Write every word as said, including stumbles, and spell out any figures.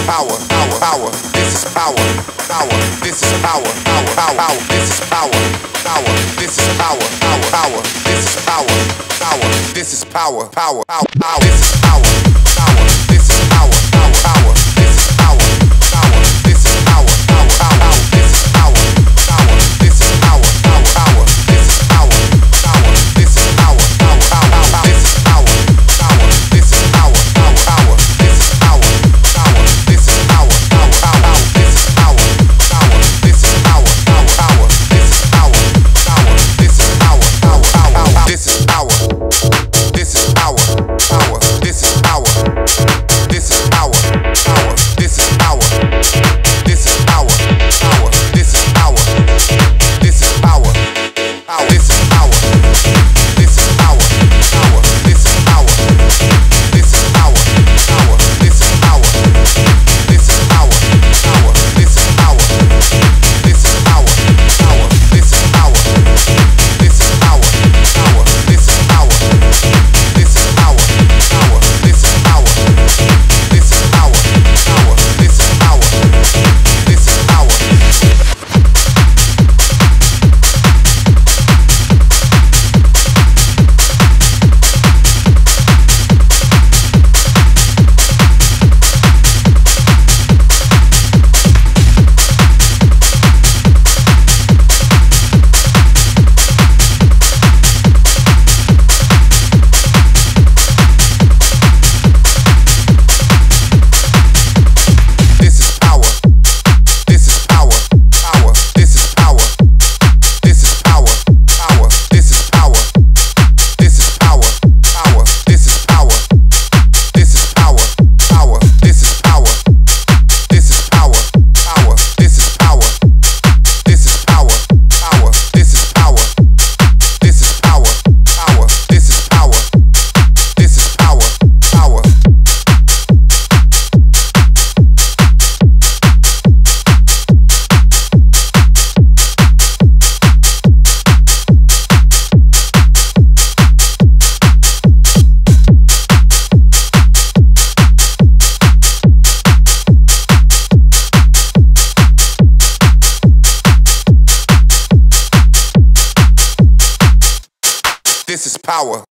power, power, power. This is power, power. This is power, power, power, power. This is power, power. This is power, power, power. This is power, power. This is power, power, power, power. This is power, power. This is power, power, power. This is power, power. This is power, power, power, power. This is power, power. This is power, power, power. This is power, power. This is power, power, power, power. This is power, power. This is power, power, power. This is power, power. This is power, power, power, power. This is power, power. This is power, power, power. This is power, power. This is power, power, power, power. This is power. This is power, power. This is power. This is power, power. This is power. This is power, power. This is power. This is power, power. This is power. This is power, power. This is power. This is power, power. This is power. This is power, power. This is power. This is power, power. This is power. This is power, power. This is power. This is power, power. This is power. This is power, power. This is power. This is power. This is power. This is power, power. This is power. This is power, power. This is power. This is power, power. This is power. This is power, power. This is power. This is power, power. This is power. This is power, power. This is power. This is power, power. This is power. This is power, power. This is power.